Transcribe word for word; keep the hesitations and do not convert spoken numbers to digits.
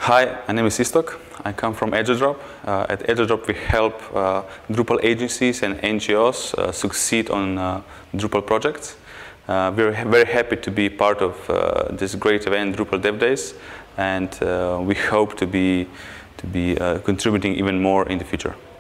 Hi, my name is Istok. I come from agiledrop. Uh, at agiledrop, we help uh, Drupal agencies and N G Os uh, succeed on uh, Drupal projects. Uh, we're ha very happy to be part of uh, this great event, Drupal Dev Days, and uh, we hope to be, to be uh, contributing even more in the future.